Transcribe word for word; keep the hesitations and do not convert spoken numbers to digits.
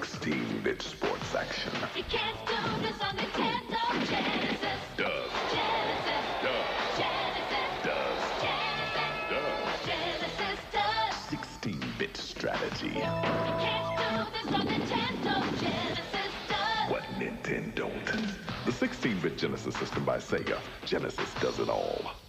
sixteen-bit sports action. You can't do this on Nintendo Genesis. Does. Genesis. Does. Genesis. Does. Genesis. Does. Genesis does. sixteen-bit strategy. You can't do this on Nintendo Genesis does. What Nintendo don't? The sixteen-bit Genesis system by Sega. Genesis does it all.